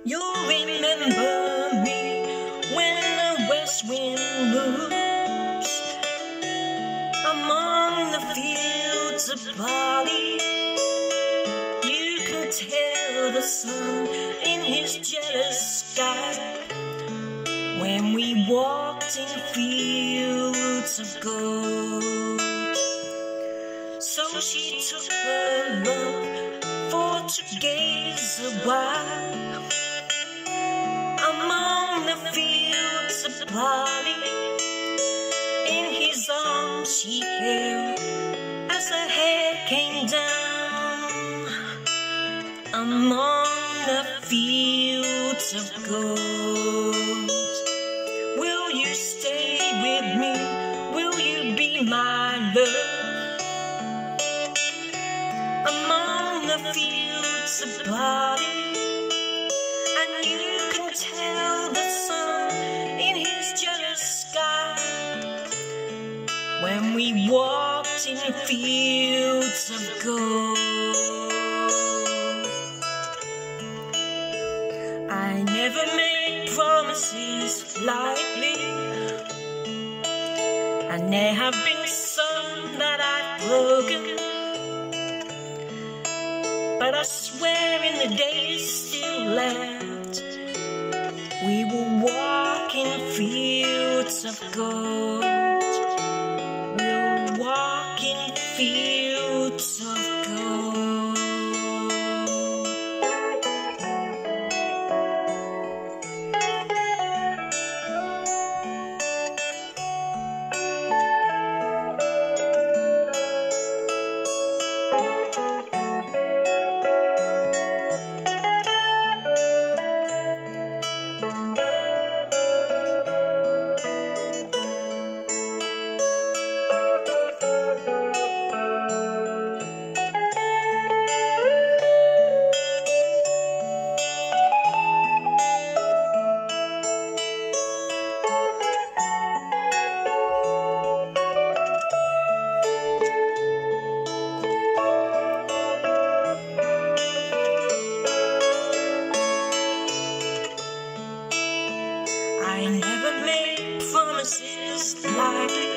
You'll remember me when the west wind moves among the fields of barley. You can tell the sun in his jealous sky when we walked in fields of gold. So she took her love for to gaze a while among the fields of barley. In his arms she fell as her hair came down among the fields of gold. Will you stay with me? Will you be my love among the fields of barley? And you can tell the sun in his jealous sky when we walked in fields of gold. I never made promises lightly, and there have been some that I've broken, but I swear in the days still left, we will walk in fields of gold. We'll walk in fields of gold. I never made promises lightly,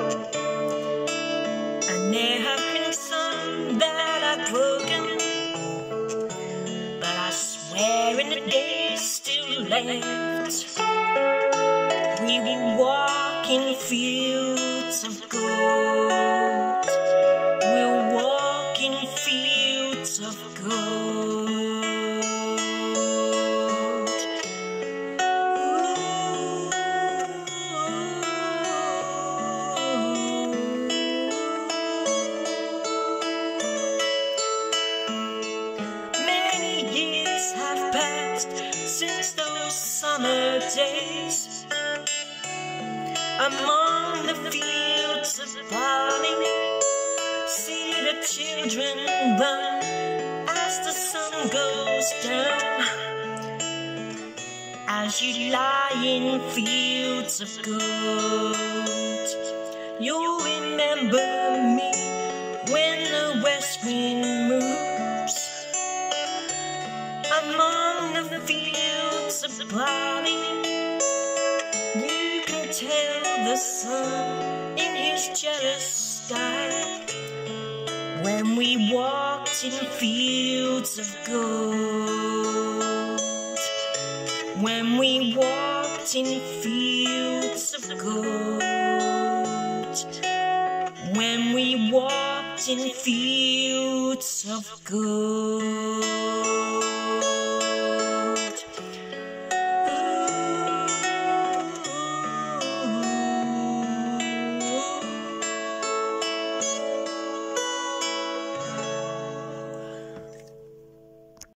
and there have been some that I've broken, but I swear in the days still left, we will walk in fields of gold. We'll walk in fields of gold. Since those summer days among the fields of barley, see the children run as the sun goes down, as you lie in fields of gold. You'll remember me when the west wind moves among the fields of barley. You can tell the sun in his jealous sky when we walked in fields of gold. When we walked in fields of gold. When we walked in fields of gold.